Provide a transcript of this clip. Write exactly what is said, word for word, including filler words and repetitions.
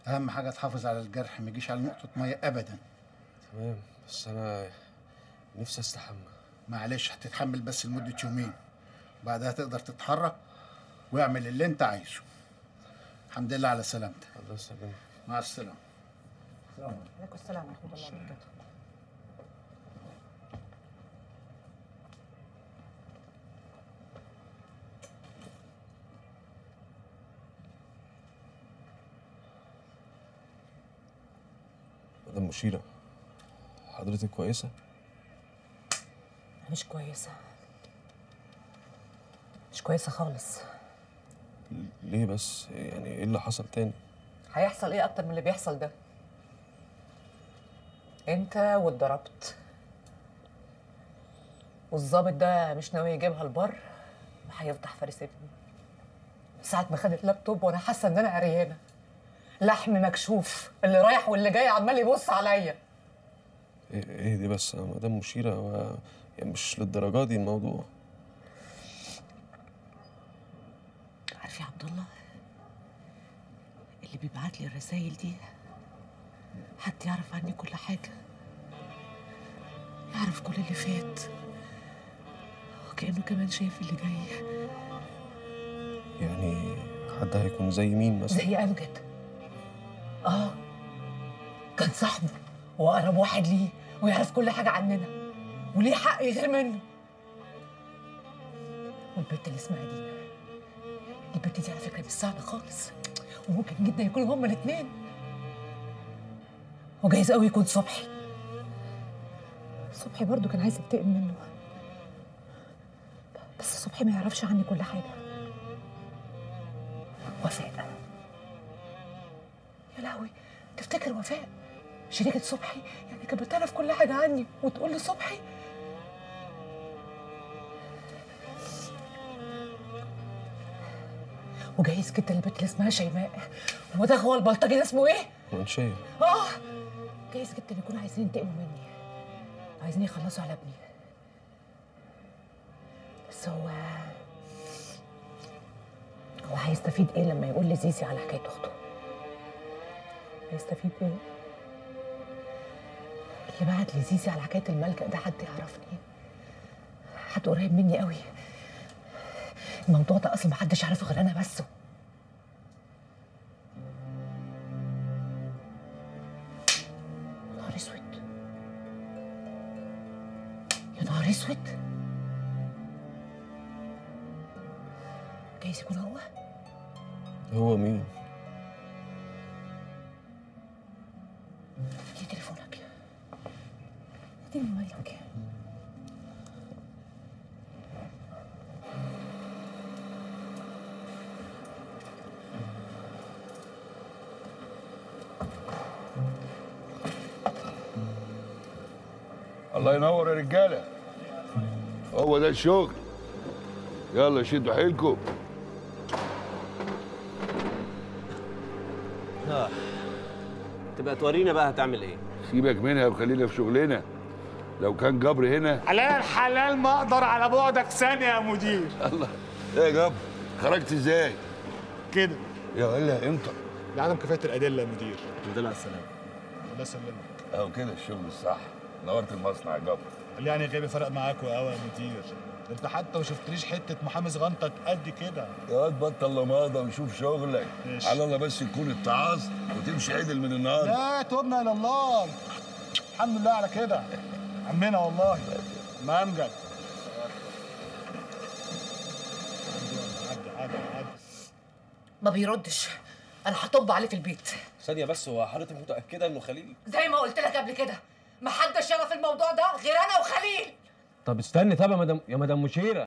اهم حاجه تحافظ على الجرح، ما يجيش على نقطه ميه ابدا. تمام، بس انا نفسي استحمى. معلش هتتحمل بس لمده يومين، بعدها تقدر تتحرك واعمل اللي انت عايزه. الحمد لله على سلامتك. الله يسلمك. مع السلامه. السلام عليكم. وعليكم السلام ورحمه الله وبركاته. مدام مشيرة، حضرتك كويسة؟ مش كويسه، مش كويسه خالص. ليه بس؟ يعني ايه اللي حصل تاني؟ هيحصل ايه اكتر من اللي بيحصل ده؟ انت واتضربت، والظابط ده مش ناوي يجيبها البر وهيفضح فارس ابني. ساعة ما خد اللابتوب وانا حاسه ان انا عريانه، لحم مكشوف، اللي رايح واللي جاي عمال يبص عليا. ايه ايه دي بس يا مدام مشيرة؟ هو يعني مش للدرجة دي الموضوع. عارف يا عبد الله، اللي بيبعت لي الرسايل دي حد يعرف عني كل حاجه، يعرف كل اللي فات، وكأنه كمان شايف اللي جاي. يعني حد هيكون زي مين مثلا؟ زي امجد. اه، كان صاحبه واقرب واحد ليه، ويعرف كل حاجه عننا، وليه حق يغير منه. والبنت اللي اسمها دينا، البنت دي على فكره مش سهله خالص، وممكن جدا يكونوا هما الاثنين، وجايز قوي يكون صبحي. صبحي برضو كان عايز ينتقم منه، بس صبحي ما يعرفش عني كل حاجه. وفاء، يا لهوي، تفتكر وفاء شريكة صبحي يعني كانت بتعرف كل حاجة عني وتقول لصبحي؟ وجايز جدا البنت اللي اسمها شيماء، هو ده هو البلطجي ده اسمه ايه؟ منشية. اه، جايز جدا يكونوا عايزين ينتقموا مني، عايزين يخلصوا على ابني. بس هو هو هيستفيد ايه لما يقول لزيزي على حكاية اخته؟ هيستفيد ايه؟ اللي بعت لزيزي على حكايه الملجأ ده حد يعرفني، حد قريب مني قوي. الموضوع ده اصلا محدش عارفه غير انا بس. يا نهار اسود، يا نهار اسود، جايز يكون هو. هو مين؟ اديني تليفونك، اديني موبايلك. الله ينور يا رجاله، هو ده الشغل. يلا شدوا حيلكم. اه، تبقى تورينا بقى هتعمل ايه؟ سيبك منها وخلينا في شغلنا. لو كان جبر هنا حلال حلال ما اقدر على بعدك ثانيه يا مدير. الله، ايه يا جبر؟ خرجت ازاي؟ كده يا ولا امتى؟ لعدم كفايه الادله يا مدير. الحمد لله على السلامه. الله يسلمك. اهو كده الشغل الصح. نورت المصنع يا جبر. قال يعني غيبي فرق معاكوا قوي يا مدير، ده انت حتى ما شفتليش حته محامي صغنطه قد كده. يا واد بطل لماضه وشوف شغلك. ماشي. على الله بس تكون اتعظت وتمشي عدل من النهارده. لا تبنا الى الله، الحمد لله على كده عمنا والله. ما امجد عدي عدي عدي. ما بيردش، انا هطب عليه في البيت. ثانية بس، هو حضرتك متأكدة إنه خليل؟ زي ما قلت لك قبل كده، محدش يعرف الموضوع ده غير انا وخليل. طب استني، طب يا مدام يا مدام مشيرة،